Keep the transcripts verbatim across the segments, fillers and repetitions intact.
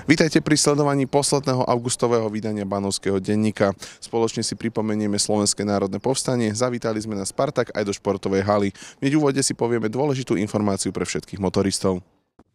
Vítajte pri sledovaní posledného augustového vydania Banovského denníka. Spoločne si pripomenieme Slovenské národné povstanie, zavítali sme na Spartak aj do športovej haly. Hneď v úvode si povieme dôležitú informáciu pre všetkých motoristov.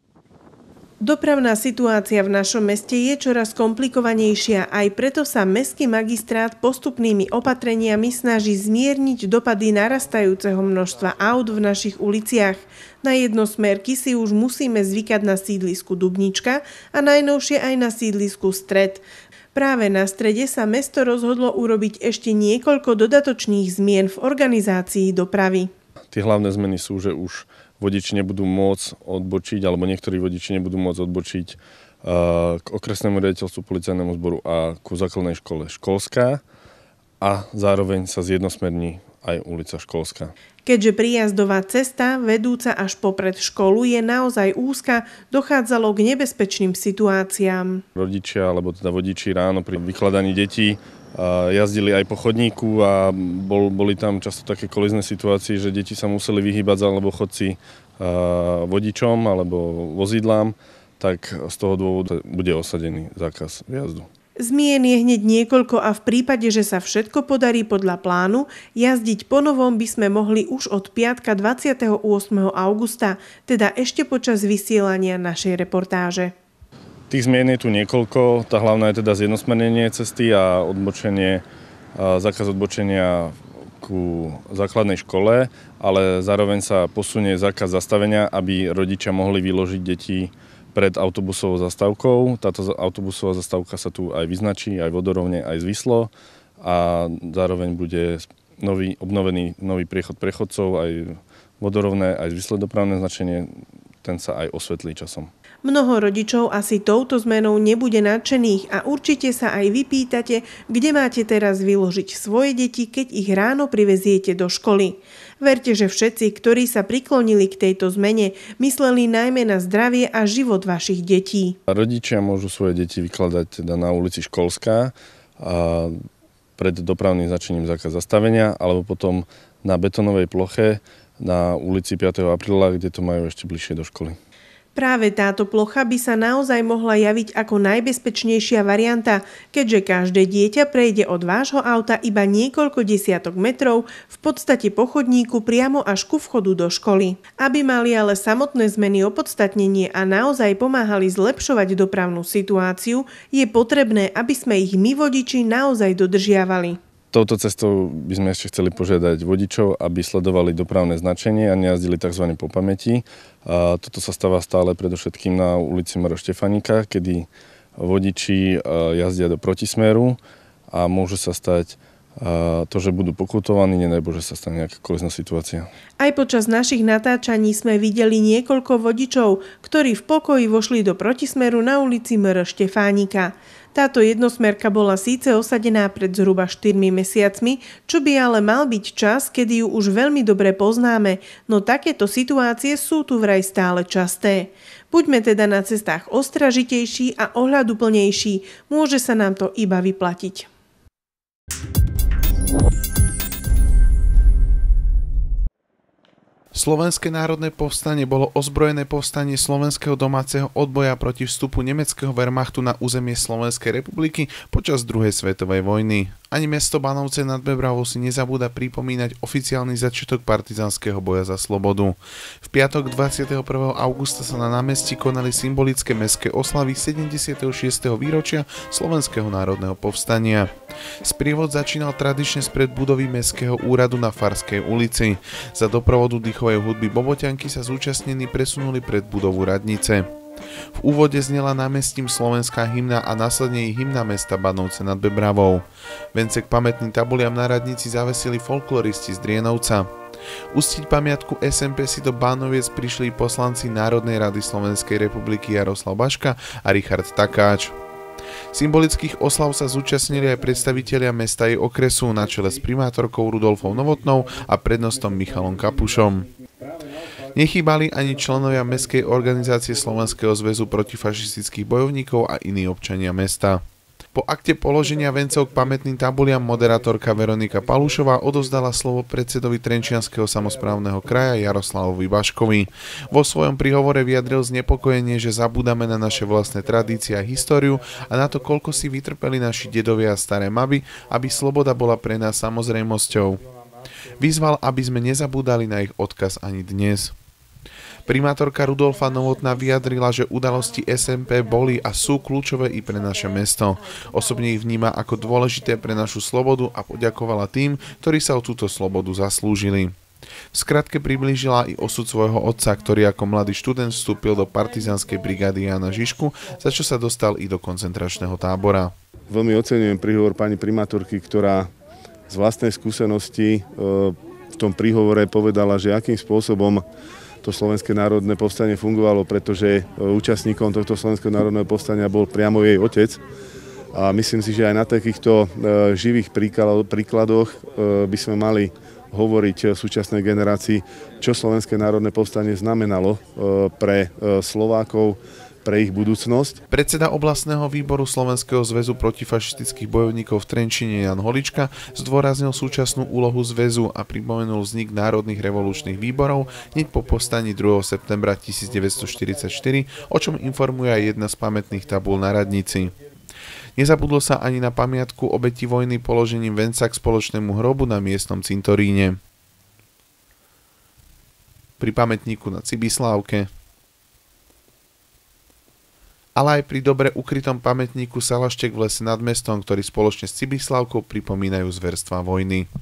Dopravná situácia v našom meste je čoraz komplikovanejšia, aj preto sa mestský magistrát postupnými opatreniami snaží zmierniť dopady narastajúceho množstva aut v našich uliciach. Na jednosmerky si už musíme zvykať na sídlisku Dubnička a najnovšie aj na sídlisku Stred. Práve na Strede sa mesto rozhodlo urobiť ešte niekoľko dodatočných zmien v organizácii dopravy. Tie hlavné zmeny sú, že už vodiči nebudú môcť odbočiť, alebo niektorí vodiči nebudú môcť odbočiť uh, k okresnému riaditeľstvu, policajnému zboru a ku základnej škole Školská a zároveň sa zjednosmerní aj ulica Školská. Keďže príjazdová cesta vedúca až popred školu je naozaj úzka, dochádzalo k nebezpečným situáciám. Rodičia, alebo teda vodiči ráno pri vykladaní detí jazdili aj po chodníku a bol, boli tam často také kolizné situácie, že deti sa museli vyhýbať alebo chodci vodičom alebo vozidlám, tak z toho dôvodu bude osadený zákaz vjazdu. Zmien je hneď niekoľko a v prípade, že sa všetko podarí podľa plánu, jazdiť po novom by sme mohli už od piatka dvadsiateho ôsmeho augusta, teda ešte počas vysielania našej reportáže. Tých zmien je tu niekoľko, tá hlavná je teda zjednosmernenie cesty a odbočenie, zákaz odbočenia ku základnej škole, ale zároveň sa posunie zákaz zastavenia, aby rodičia mohli vyložiť deti pred autobusovou zastávkou. Táto autobusová zastávka sa tu aj vyznačí, aj vodorovne, aj zvislo a zároveň bude nový, obnovený nový priechod prechodcov, aj vodorovné, aj zvislé dopravné značenie, ten sa aj osvetlí časom. Mnoho rodičov asi touto zmenou nebude nadšených a určite sa aj vy pýtate, kde máte teraz vyložiť svoje deti, keď ich ráno priveziete do školy. Verte, že všetci, ktorí sa priklonili k tejto zmene, mysleli najmä na zdravie a život vašich detí. Rodičia môžu svoje deti vykladať teda na ulici Školská a pred dopravným značením zákaz zastavenia, alebo potom na betónovej ploche na ulici piateho apríla, kde to majú ešte bližšie do školy. Práve táto plocha by sa naozaj mohla javiť ako najbezpečnejšia varianta, keďže každé dieťa prejde od vášho auta iba niekoľko desiatok metrov, v podstate po chodníku priamo až ku vchodu do školy. Aby mali ale samotné zmeny opodstatnenie a naozaj pomáhali zlepšovať dopravnú situáciu, je potrebné, aby sme ich my vodiči naozaj dodržiavali. Touto cestou by sme ešte chceli požiadať vodičov, aby sledovali dopravné značenie a nejazdili tzv. Po pamäti. A toto sa stáva stále predovšetkým na ulici Mero Štefánika, kedy vodiči jazdia do protismeru a môže sa stať to, že budú pokutovaní, nedaj Bože sa stane nejaká kolizná situácia. Aj počas našich natáčaní sme videli niekoľko vodičov, ktorí v pokoji vošli do protismeru na ulici Mero Štefánika. Táto jednosmerka bola síce osadená pred zhruba štyrmi mesiacmi, čo by ale mal byť čas, kedy ju už veľmi dobre poznáme, no takéto situácie sú tu vraj stále časté. Buďme teda na cestách ostražitejší a ohľaduplnejší, môže sa nám to iba vyplatiť. Slovenské národné povstanie bolo ozbrojené povstanie slovenského domáceho odboja proti vstupu nemeckého Wehrmachtu na územie Slovenskej republiky počas druhej svetovej vojny. Ani mesto Banovce nad Bebravou si nezabúda pripomínať oficiálny začiatok partizánskeho boja za slobodu. V piatok dvadsiateho prvého augusta sa na námestí konali symbolické mestské oslavy sedemdesiateho šiesteho výročia Slovenského národného povstania. Sprievod začínal tradične spred budovy mestského úradu na Farskej ulici. Za doprovodu dýchovej hudby Boboťanky sa zúčastnení presunuli pred budovu radnice. V úvode znela námestím slovenská hymna a následne i hymna mesta Banovce nad Bebravou. Vence k pamätným tabuliam na radnici zavesili folkloristi z Drienovca. Uctiť pamiatku es em pé si do Bánoviec prišli poslanci Národnej rady Slovenskej republiky Jaroslav Baška a Richard Takáč. Symbolických oslav sa zúčastnili aj predstavitelia mesta i okresu na čele s primátorkou Rudolfou Novotnou a prednostom Michalom Kapušom. Nechýbali ani členovia mestskej organizácie Slovenského zväzu protifašistických bojovníkov a iní občania mesta. Po akte položenia vencov k pamätným tabuliam moderátorka Veronika Palušová odovzdala slovo predsedovi Trenčianskeho samosprávneho kraja Jaroslavovi Baškovi. Vo svojom príhovore vyjadril znepokojenie, že zabúdame na naše vlastné tradície a históriu a na to, koľko si vytrpeli naši dedovia a staré maby, aby sloboda bola pre nás samozrejmosťou. Vyzval, aby sme nezabúdali na ich odkaz ani dnes. Primátorka Rudolfa Novotná vyjadrila, že udalosti es en pé boli a sú kľúčové i pre naše mesto. Osobne ich vníma ako dôležité pre našu slobodu a poďakovala tým, ktorí sa o túto slobodu zaslúžili. V skratke priblížila i osud svojho otca, ktorý ako mladý študent vstúpil do partizánskej brigády Jána Žižku, za čo sa dostal i do koncentračného tábora. Veľmi oceňujem príhovor pani primátorky, ktorá z vlastnej skúsenosti v tom príhovore povedala, že akým spôsobom to Slovenské národné povstanie fungovalo, pretože účastníkom tohto Slovenského národného povstania bol priamo jej otec. A myslím si, že aj na takýchto živých príkladoch by sme mali hovoriť súčasnej generácii, čo Slovenské národné povstanie znamenalo pre Slovákov, pre ich budúcnosť. Predseda oblastného výboru Slovenského zväzu protifašistických bojovníkov v Trenčine Jan Holička zdôraznil súčasnú úlohu zväzu a pripomenul vznik národných revolučných výborov hneď po povstaní druhého septembra tisícdeväťstoštyridsaťštyri, o čom informuje aj jedna z pamätných tabúľ na radnici. Nezabudlo sa ani na pamiatku obeti vojny položením venca k spoločnému hrobu na miestnom cintoríne. Pri pamätníku na Cibislávke, ale aj pri dobre ukrytom pamätníku Salaštek v lese nad mestom, ktorý spoločne s Cibislávkou pripomínajú zverstvá vojny.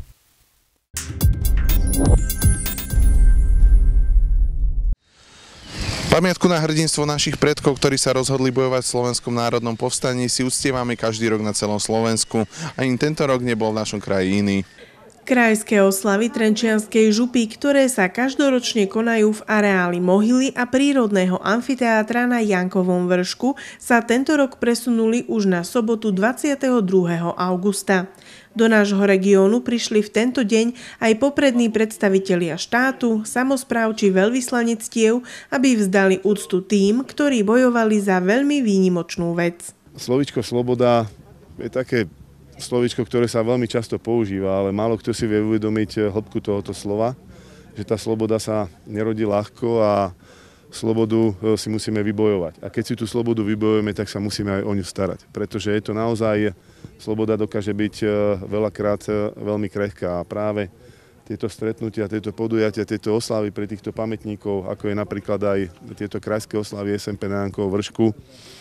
Pamiatku na hrdinstvo našich predkov, ktorí sa rozhodli bojovať v Slovenskom národnom povstaní, si uctievame každý rok na celom Slovensku. Ani tento rok nebol v našom kraji iný. Krajské oslavy Trenčianskej župy, ktoré sa každoročne konajú v areáli mohyly a prírodného amfiteátra na Jankovom vršku, sa tento rok presunuli už na sobotu dvadsiateho druhého augusta. Do nášho regiónu prišli v tento deň aj poprední predstavitelia štátu, samospráv či veľvyslanectiev, aby vzdali úctu tým, ktorí bojovali za veľmi výnimočnú vec. Slovíčko sloboda je také slovíčko, ktoré sa veľmi často používa, ale málo kto si vie uvedomiť hĺbku tohoto slova, že tá sloboda sa nerodí ľahko a slobodu si musíme vybojovať. A keď si tú slobodu vybojujeme, tak sa musíme aj o ňu starať, pretože je to naozaj, sloboda dokáže byť veľakrát veľmi krehká a práve tieto stretnutia, tieto podujatia, tieto oslavy pre týchto pamätníkov, ako je napríklad aj tieto krajské oslavy es en pé na Jankovom vršku,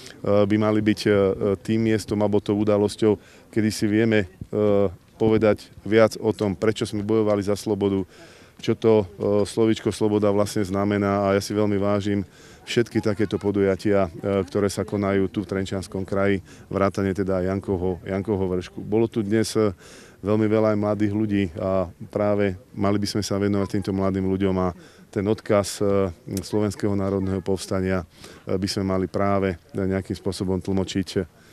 by mali byť tým miestom alebo tou udalosťou, kedy si vieme povedať viac o tom, prečo sme bojovali za slobodu, čo to slovíčko sloboda vlastne znamená, a ja si veľmi vážim všetky takéto podujatia, ktoré sa konajú tu v Trenčianskom kraji, vrátane teda Jankovho, Jankovho vršku. Bolo tu dnes veľmi veľa aj mladých ľudí a práve mali by sme sa venovať týmto mladým ľuďom a ten odkaz Slovenského národného povstania by sme mali práve nejakým spôsobom tlmočiť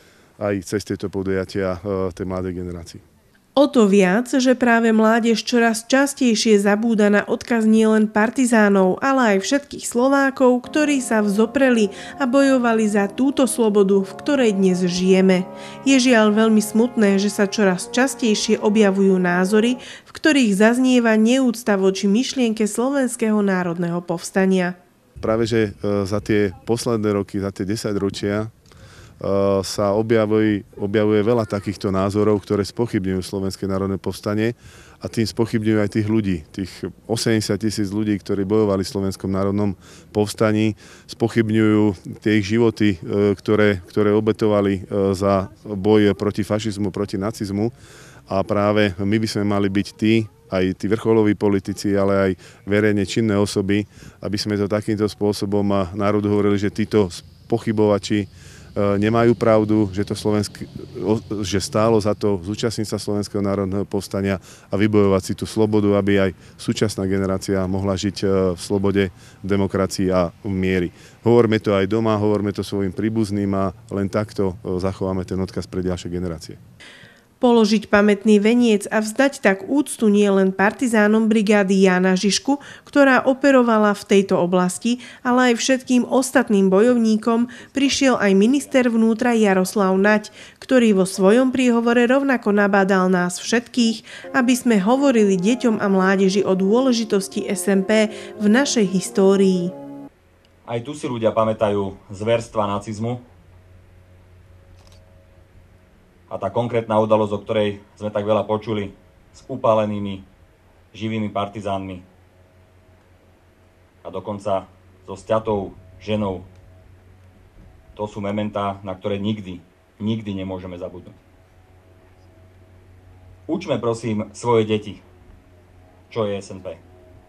aj cez tieto podujatia tej mladej generácii. O to viac, že práve mládež čoraz častejšie zabúda na odkaz nielen partizánov, ale aj všetkých Slovákov, ktorí sa vzopreli a bojovali za túto slobodu, v ktorej dnes žijeme. Je žiaľ veľmi smutné, že sa čoraz častejšie objavujú názory, v ktorých zaznieva neúcta voči myšlienke Slovenského národného povstania. Práve že za tie posledné roky, za tie desaťročia sa objavuje, objavuje veľa takýchto názorov, ktoré spochybňujú Slovenské národné povstanie a tým spochybňujú aj tých ľudí, tých osemdesiat tisíc ľudí, ktorí bojovali v Slovenskom národnom povstaní, spochybňujú tie ich životy, ktoré, ktoré obetovali za boj proti fašizmu, proti nacizmu, a práve my by sme mali byť tí, aj tí vrcholoví politici, ale aj verejne činné osoby, aby sme to takýmto spôsobom národu hovorili, že títo pochybovači nemajú pravdu, že, to Slovensk- že stálo za to zúčastniť sa Slovenského národného povstania a vybojovať si tú slobodu, aby aj súčasná generácia mohla žiť v slobode, v demokracii a v miery. Hovorme to aj doma, hovorme to svojim príbuzným a len takto zachováme ten odkaz pre ďalšie generácie. Položiť pamätný veniec a vzdať tak úctu nielen partizánom brigády Jána Žižku, ktorá operovala v tejto oblasti, ale aj všetkým ostatným bojovníkom, prišiel aj minister vnútra Jaroslav Naď, ktorý vo svojom príhovore rovnako nabádal nás všetkých, aby sme hovorili deťom a mládeži o dôležitosti es en pé v našej histórii. Aj tu si ľudia pamätajú zverstva nacizmu. A tá konkrétna udalosť, o ktorej sme tak veľa počuli, s upálenými živými partizánmi a dokonca so sťatou ženou, to sú mementá, na ktoré nikdy, nikdy nemôžeme zabudnúť. Učme prosím svoje deti, čo je es en pé.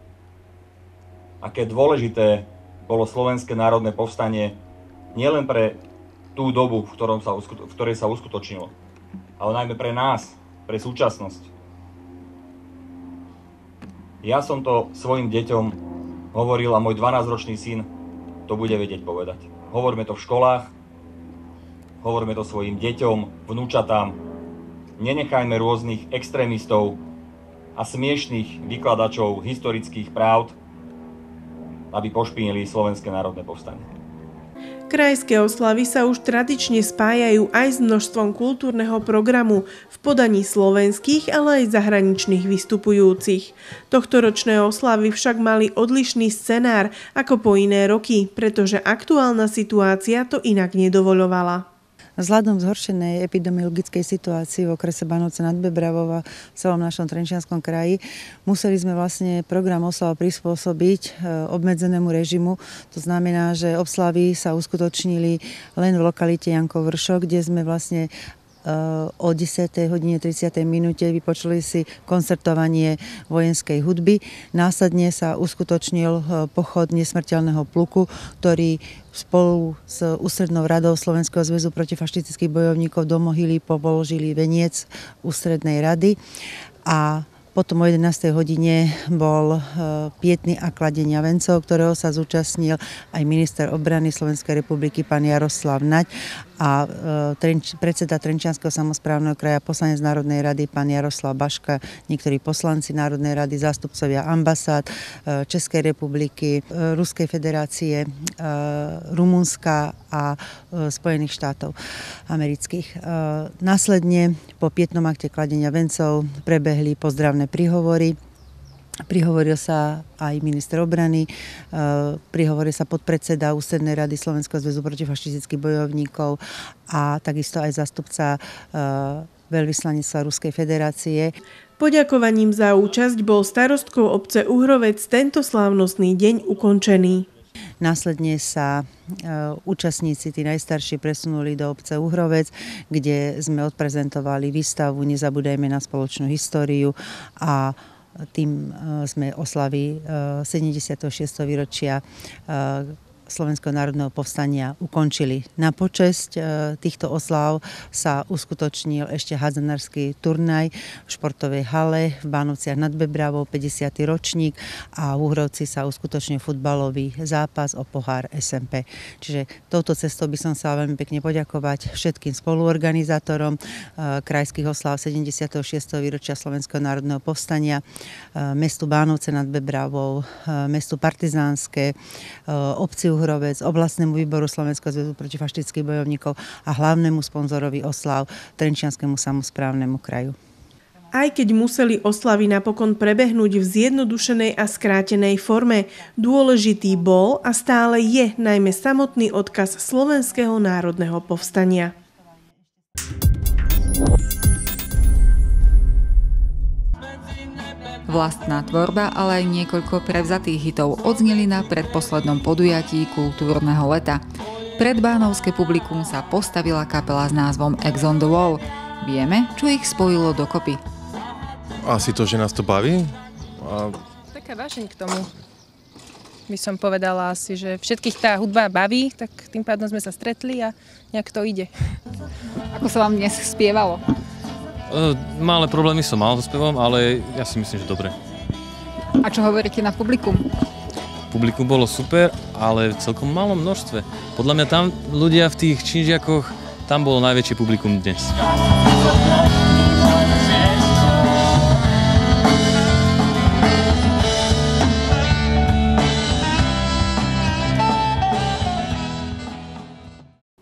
Aké dôležité bolo Slovenské národné povstanie nielen pre tú dobu, v, ktorom sa, v ktorej sa uskutočnilo, ale najmä pre nás, pre súčasnosť. Ja som to svojim deťom hovoril a môj dvanásťročný syn to bude vedieť povedať. Hovoríme to v školách, hovoríme to svojim deťom, vnúčatám. Nenechajme rôznych extrémistov a smiešných vykladačov historických pravd, aby pošpinili Slovenské národné povstanie. Krajské oslavy sa už tradične spájajú aj s množstvom kultúrneho programu v podaní slovenských, ale aj zahraničných vystupujúcich. Tohtoročné oslavy však mali odlišný scenár ako po iné roky, pretože aktuálna situácia to inak nedovoľovala. Vzhľadom zhoršenej epidemiologickej situácii v okrese Banovce nad Bebravou a v celom našom Trenčianskom kraji museli sme vlastne program oslav prispôsobiť obmedzenému režimu. To znamená, že oslavy sa uskutočnili len v lokalite Jankov Vršok, kde sme vlastne o desiatej hodine tridsiatej minúte vypočuli si koncertovanie vojenskej hudby. Následne sa uskutočnil pochod nesmrteľného pluku, ktorý spolu s Ústrednou radou Slovenského zväzu protifašistických bojovníkov do mohyly položili veniec Ústrednej rady a potom o jedenástej hodine bol pietný akt kladenia vencov, ktorého sa zúčastnil aj minister obrany Slovenskej republiky pán Jaroslav Naď a predseda Trenčianskeho samosprávneho kraja, poslanec Národnej rady pán Jaroslav Baška, niektorí poslanci Národnej rady, zástupcovia ambasád Českej republiky, Ruskej federácie, Rumunska a Spojených štátov amerických. Následne po pietnom akte kladenia vencov prebehli pozdravné príhovory. Prihovoril sa aj minister obrany, prihovoril sa podpredseda Ústrednej rady Slovenského zväzu protifašistických bojovníkov a takisto aj zástupca veľvyslanectva Ruskej federácie. Poďakovaním za účasť bol starostkou obce Uhrovec tento slávnostný deň ukončený. Následne sa účastníci, tí najstarší, presunuli do obce Uhrovec, kde sme odprezentovali výstavu Nezabúdajme na spoločnú históriu a tým sme oslavy sedemdesiateho šiesteho výročia Slovenského národného povstania ukončili. Na počesť týchto oslav sa uskutočnil ešte hádzanársky turnaj v športovej hale v Bánovciach nad Bebravou, päťdesiaty ročník, a v Uhrovci sa uskutočnil futbalový zápas o pohár es en pé. Čiže touto cestou by som sa veľmi pekne poďakovať všetkým spoluorganizátorom krajských oslav sedemdesiateho šiesteho výročia Slovenského národného povstania, mestu Bánovce nad Bebravou, mestu Partizánske, obci Uhrovec, oblastnému výboru Slovenského zväzu protifašistických bojovníkov a hlavnému sponzorovi oslav Trenčianskému samosprávnemu kraju. Aj keď museli oslavy napokon prebehnúť v zjednodušenej a skrátenej forme, dôležitý bol a stále je najmä samotný odkaz Slovenského národného povstania. Vlastná tvorba, ale aj niekoľko prevzatých hitov odzneli na predposlednom podujatí kultúrneho leta. Pred bánovské publikum sa postavila kapela s názvom X on the Wall. Vieme, čo ich spojilo dokopy. Asi to, že nás to baví. A... Taká vášeň k tomu. By som povedala asi, že všetkých tá hudba baví, tak tým pádom sme sa stretli a nejak to ide. Ako sa vám dnes spievalo? Malé problémy som mal so spevom, ale ja si myslím, že dobre. A čo hovoríte na publikum? Publikum bolo super, ale v celkom malom množstve. Podľa mňa tam ľudia v tých činžiakoch, tam bolo najväčšie publikum dnes.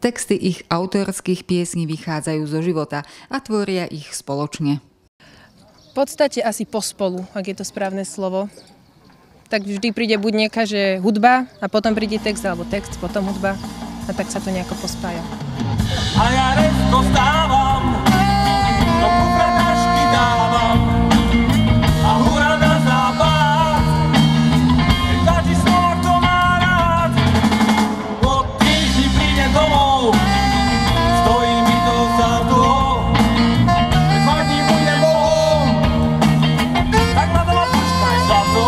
Texty ich autorských piesní vychádzajú zo života a tvoria ich spoločne. V podstate asi pospolu, ak je to správne slovo. Tak vždy príde buď nejaká, že hudba a potom príde text, alebo text, potom hudba a tak sa to nejako pospája. A ja rezko stávam, do kufra tašky dávam a hurá na západ. Keď dáti slova, kto má rád, po týždni príde domov, stojí mi to za to. Keď dva dní bude bohom, tak ma doma počkaj zlato.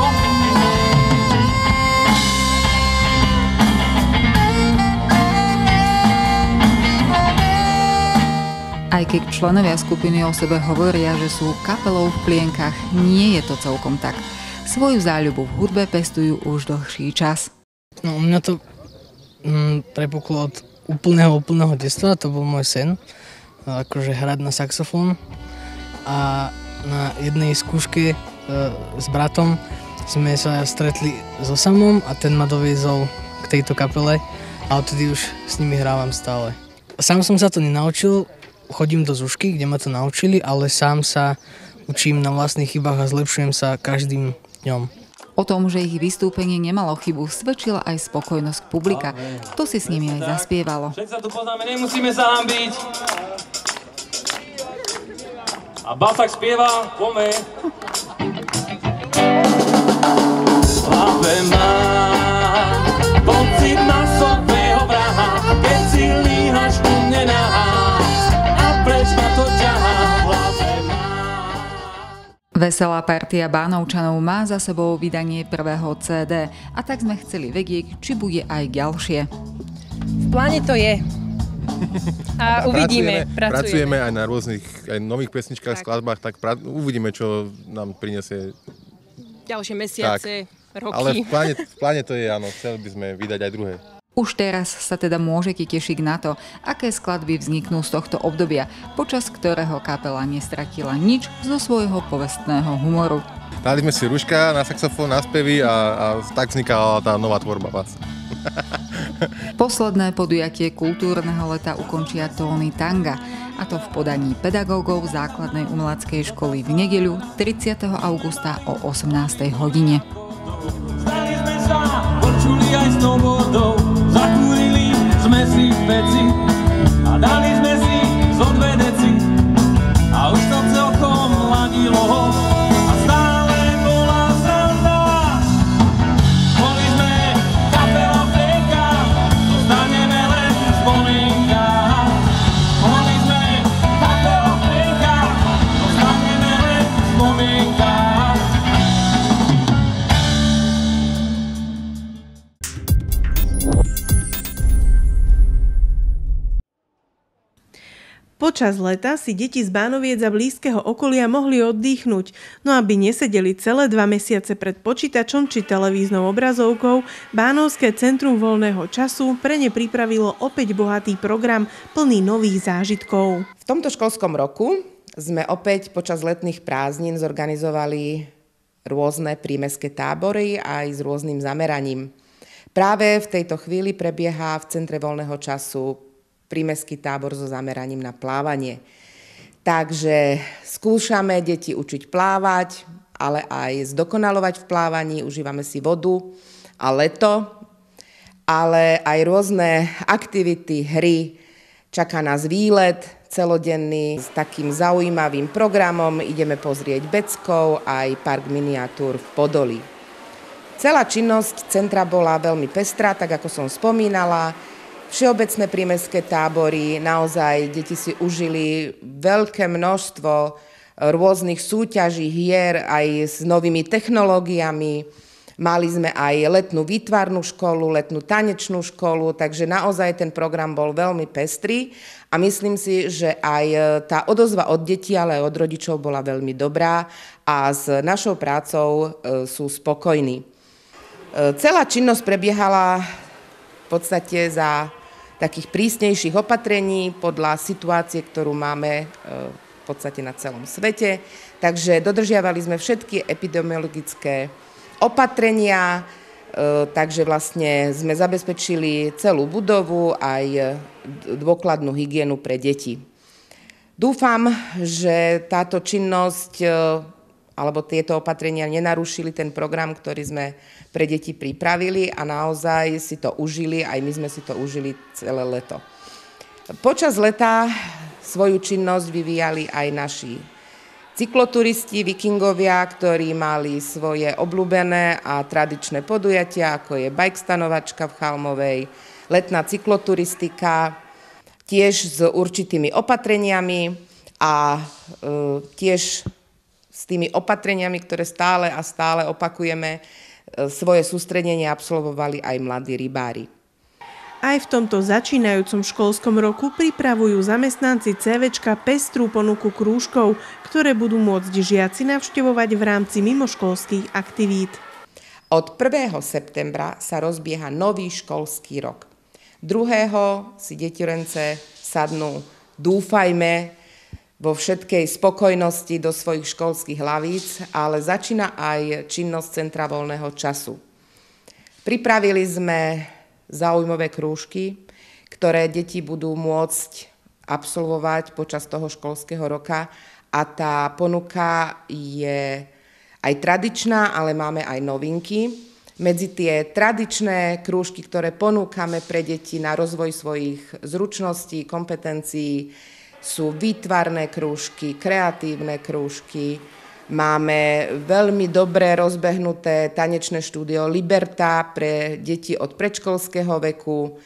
Aj keď členovia skupiny o sebe hovoria, že sú kapelou v plienkach, nie je to celkom tak. Svoju záľubu v hudbe pestujú už dlhší čas. No, u mňa to mm, prepuklo od úplného, úplného detstva, to bol môj sen, akože hrať na saxofón. A na jednej skúške e, s bratom sme sa stretli so Samom a ten ma doviezol k tejto kapele a odtedy už s nimi hrávam stále. Sám som sa to nenaučil, chodím do Zušky, kde ma to naučili, ale sám sa učím na vlastných chybách a zlepšujem sa každým dňom. O tom, že ich vystúpenie nemalo chybu, svedčila aj spokojnosť publika. To si s nimi aj zaspievalo. Všetci sa tu poznáme, nemusíme sa hanbiť. A Basak spieva, pome. Hlave mám pocit masového vraha, keď si líhaš u mne nahá. Veselá partia Bánovčanov má za sebou vydanie prvého cé dé a tak sme chceli vedieť, či bude aj ďalšie. V pláne to je. A uvidíme, pracujeme. Pracujeme aj na rôznych aj nových pesničkách, tak. skladbách, tak pra- uvidíme, čo nám prinesie ďalšie mesiace, tak. roky. Ale v pláne, v pláne to je, áno, chceli by sme vydať aj druhé. Už teraz sa teda môžete tešiť na to, aké skladby vzniknú z tohto obdobia, počas ktorého kapela nestratila nič zo svojho povestného humoru. Dali sme si Ruška na saxofón, na spevy a, a tak vznikala tá nová tvorba vás. Posledné podujatie kultúrneho leta ukončia tóny tanga, a to v podaní pedagógov základnej umeleckej školy v nedeľu tridsiateho augusta o osemnástej hodine. Stali sme sa, počuli aj snowboardov, zakúrili sme si v peci a dali sme si zo dve deci a už to celkom ladilo a stále bola sranda. Boli sme kapela v plienkach, zostaneme len v spomienkach. Boli sme kapela v plienkach, zostaneme len v spomienkach. Počas leta si deti z Bánoviec a blízkeho okolia mohli oddychnúť, no aby nesedeli celé dva mesiace pred počítačom či televíznou obrazovkou, Bánovské centrum voľného času pre ne pripravilo opäť bohatý program plný nových zážitkov. V tomto školskom roku sme opäť počas letných prázdnin zorganizovali rôzne prímestské tábory aj s rôznym zameraním. Práve v tejto chvíli prebieha v Centre voľného času prímestský tábor so zameraním na plávanie. Takže skúšame deti učiť plávať, ale aj zdokonalovať v plávaní, užívame si vodu a leto, ale aj rôzne aktivity, hry. Čaká nás výlet celodenný s takým zaujímavým programom. Ideme pozrieť Beckov aj park miniatúr v Podolí. Celá činnosť centra bola veľmi pestrá, tak ako som spomínala. Všeobecné prímestské tábory, naozaj deti si užili veľké množstvo rôznych súťaží, hier aj s novými technológiami. Mali sme aj letnú výtvarnú školu, letnú tanečnú školu, takže naozaj ten program bol veľmi pestrý a myslím si, že aj tá odozva od detí, ale aj od rodičov bola veľmi dobrá a s našou prácou sú spokojní. Celá činnosť prebiehala v podstate za takých prísnejších opatrení podľa situácie, ktorú máme v podstate na celom svete. Takže dodržiavali sme všetky epidemiologické opatrenia, takže vlastne sme zabezpečili celú budovu aj dôkladnú hygienu pre deti. Dúfam, že táto činnosť alebo tieto opatrenia nenarušili ten program, ktorý sme pre deti pripravili a naozaj si to užili, aj my sme si to užili celé leto. Počas leta svoju činnosť vyvíjali aj naši cykloturisti, vikingovia, ktorí mali svoje obľúbené a tradičné podujatia, ako je bike stanovačka v Chalmovej, letná cykloturistika, tiež s určitými opatreniami a e, tiež s tými opatreniami, ktoré stále a stále opakujeme, e, svoje sústredenie absolvovali aj mladí rybári. Aj v tomto začínajúcom školskom roku pripravujú zamestnanci CVčka pestrú ponuku krúžkov, ktoré budú môcť žiaci navštevovať v rámci mimoškolských aktivít. Od prvého septembra sa rozbieha nový školský rok. druhého si deťurence sadnú, dúfajme, vo všetkej spokojnosti do svojich školských hlavíc, ale začína aj činnosť Centra voľného času. Pripravili sme záujmové krúžky, ktoré deti budú môcť absolvovať počas toho školského roka a tá ponuka je aj tradičná, ale máme aj novinky. Medzi tie tradičné krúžky, ktoré ponúkame pre deti na rozvoj svojich zručností, kompetencií, sú výtvarné krúžky, kreatívne krúžky. Máme veľmi dobre rozbehnuté tanečné štúdio Liberta pre deti od predškolského veku.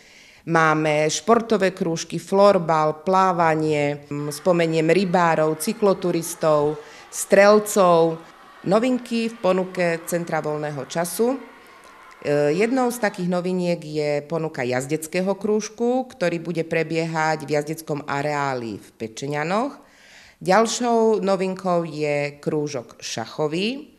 Máme športové krúžky, florbal, plávanie, spomeniem rybárov, cykloturistov, strelcov. Novinky v ponuke Centra voľného času. Jednou z takých noviniek je ponuka jazdeckého krúžku, ktorý bude prebiehať v jazdeckom areáli v Pečeňanoch. Ďalšou novinkou je krúžok šachový.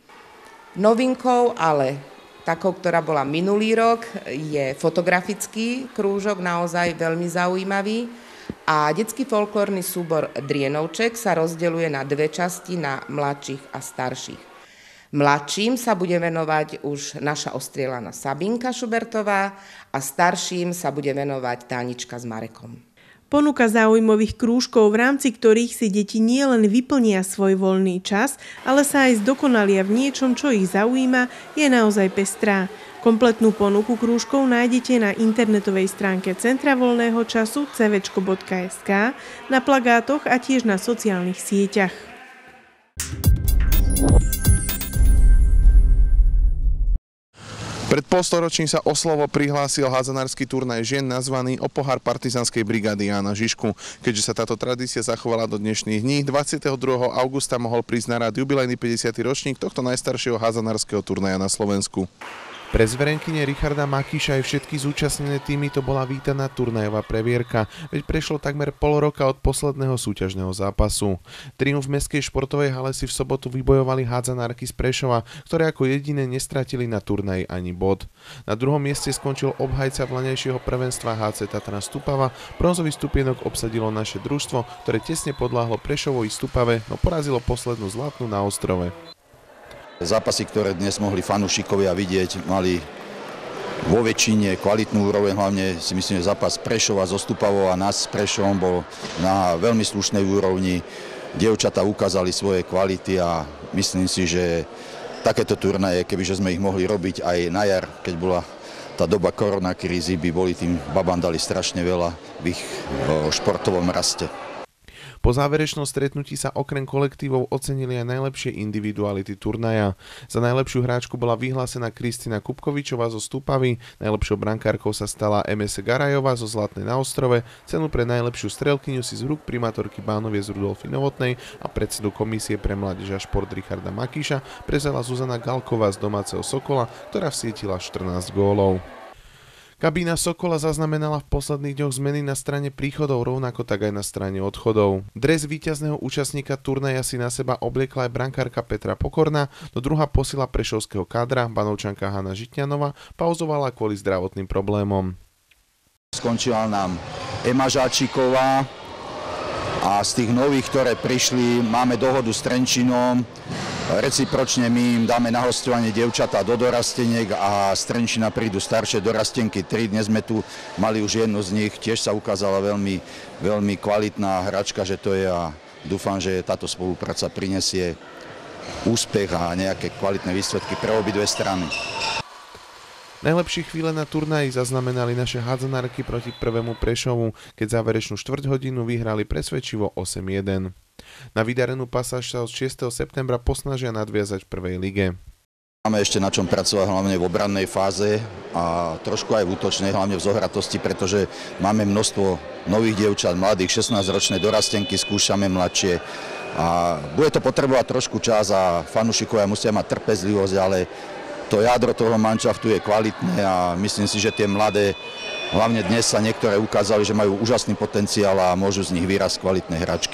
Novinkou, ale takou, ktorá bola minulý rok, je fotografický krúžok, naozaj veľmi zaujímavý. A detský folklórny súbor Drienovček sa rozdeľuje na dve časti, na mladších a starších. Mladším sa bude venovať už naša ostrielaná Sabinka Šubertová a starším sa bude venovať Tánička s Marekom. Ponuka záujmových krúžkov, v rámci ktorých si deti nielen vyplnia svoj voľný čas, ale sa aj zdokonalia v niečom, čo ich zaujíma, je naozaj pestrá. Kompletnú ponuku krúžkov nájdete na internetovej stránke Centra voľného času cvčko bodka es ká, na plagátoch a tiež na sociálnych sieťach. Pred polstoročím sa o slovo prihlásil hádzanársky turnaj žien nazvaný O pohár partizanskej brigády Jána Žižku. Keďže sa táto tradícia zachovala do dnešných dní, dvadsiateho druhého augusta mohol prísť na rád jubilejný päťdesiaty ročník tohto najstaršieho hádzanárskeho turnaja na Slovensku. Pre zverenkyne Richarda Makíša aj všetky zúčastnené týmy to bola vítaná turnajová previerka, veď prešlo takmer pol roka od posledného súťažného zápasu. Triumf v mestskej športovej hale si v sobotu vybojovali hádzanárky z Prešova, ktoré ako jediné nestratili na turnaji ani bod. Na druhom mieste skončil obhajca vlaňajšieho prvenstva há cé Tatran Stupava, bronzový stupienok obsadilo naše družstvo, ktoré tesne podľahlo Prešovovi Stupave, no porazilo poslednú zlatnú na ostrove. Zápasy, ktoré dnes mohli fanúšikovia vidieť, mali vo väčšine kvalitnú úroveň, hlavne si myslím, že zápas Prešova so Stupavou a nás s Prešovom bol na veľmi slušnej úrovni. Dievčatá ukázali svoje kvality a myslím si, že takéto turnaje, kebyže sme ich mohli robiť aj na jar, keď bola tá doba koronakrízy, by boli tým babám dali strašne veľa v ich športovom raste. Po záverečnom stretnutí sa okrem kolektívov ocenili aj najlepšie individuality turnaja. Za najlepšiu hráčku bola vyhlásená Kristina Kupkovičová zo Stupavy, najlepšou brankárkou sa stala em es Garajová zo Zlatnej na ostrove, cenu pre najlepšiu strelkyňu si z rúk primátorky Bánoviec Rudolfy Novotnej a predsedu komisie pre mládež a šport Richarda Makíša prezala Zuzana Galková z domáceho Sokola, ktorá vsietila štrnásť gólov. Kabína Sokola zaznamenala v posledných dňoch zmeny na strane príchodov, rovnako tak aj na strane odchodov. Dres víťazného účastníka turnaja si na seba obliekla aj brankárka Petra Pokorná, no druhá posila prešovského kádra, Banovčanka Hana Žitňanová, pauzovala kvôli zdravotným problémom. Skončila nám Ema Žáčiková a z tých nových, ktoré prišli, máme dohodu s Trenčínom. recipročne my im dáme na hosťovanie dievčatá do dorasteniek a z Trenčína prídu staršie dorastenky tri. Dnes sme tu mali už jednu z nich, tiež sa ukázala veľmi, veľmi kvalitná hračka, že to je a dúfam, že táto spolupráca prinesie úspech a nejaké kvalitné výsledky pre obidve strany. Najlepšie chvíle na turnaji zaznamenali naše hádzanárky proti prvému Prešovu, keď záverečnú štvrť hodinu vyhrali presvedčivo osem jeden. Na vydarenú pasáž sa od šiesteho septembra posnažia nadviazať v prvej lige. Máme ešte na čom pracovať hlavne v obrannej fáze a trošku aj v útočnej, hlavne v zohratosti, pretože máme množstvo nových dievčat, mladých, šestnásťročné dorastenky, skúšame mladšie. A bude to potrebovať trošku čas a fanúšikovia musia mať trpezlivosť, ale to jadro toho manšaftu je kvalitné a myslím si, že tie mladé, hlavne dnes sa niektoré ukázali, že majú úžasný potenciál a môžu z nich vyrásť kvalitné hračky.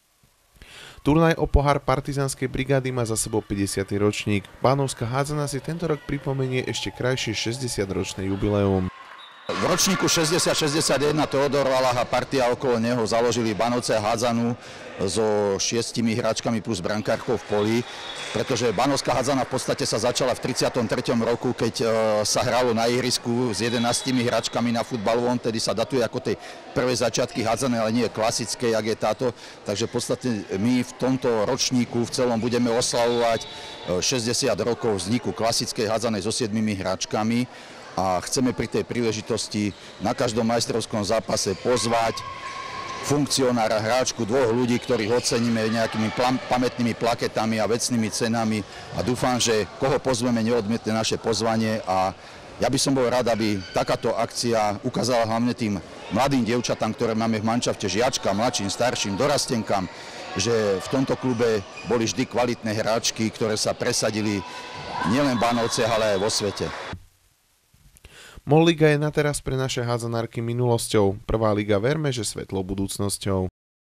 Turnaj o pohár partizánskej brigády má za sebou päťdesiaty ročník. Banovská hádzana si tento rok pripomenie ešte krajšie šesťdesiatročné jubileum. V ročníku šesťdesiat šesťdesiatjeden Teodor Valah a partia okolo neho založili Banovce hádzanu so šiestimi hráčkami plus brankárkou v poli, pretože Banovská hádzana v podstate sa začala v tridsiatom treťom roku, keď sa hralo na ihrisku s jedenástimi hráčkami na futbalovom, tedy sa datuje ako tej prvé začiatky hádzanej, ale nie klasickej, jak je táto. Takže v podstate my v tomto ročníku v celom budeme oslavovať šesťdesiat rokov vzniku klasickej hádzanej so siedmimi hráčkami. A chceme pri tej príležitosti na každom majstrovskom zápase pozvať funkcionára, hráčku, dvoch ľudí, ktorých oceníme nejakými pamätnými plaketami a vecnými cenami a dúfam, že koho pozveme, neodmietne naše pozvanie a ja by som bol rád, aby takáto akcia ukázala hlavne tým mladým dievčatám, ktoré máme v manšafte, žiačkám, mladším, starším, dorastenkám, že v tomto klube boli vždy kvalitné hráčky, ktoré sa presadili nielen v Banovciach, ale aj vo svete. MOL liga je na teraz pre naše hádzanárky minulosťou. Prvá liga verme, že svetlou budúcnosťou.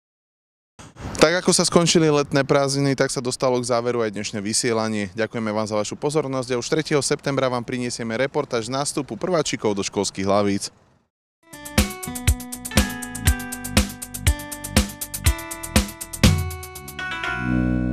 Tak ako sa skončili letné prázdniny, tak sa dostalo k záveru aj dnešné vysielanie. Ďakujeme vám za vašu pozornosť a už tretieho septembra vám prinesieme reportáž z nástupu prváčikov do školských hlavíc. Thank you.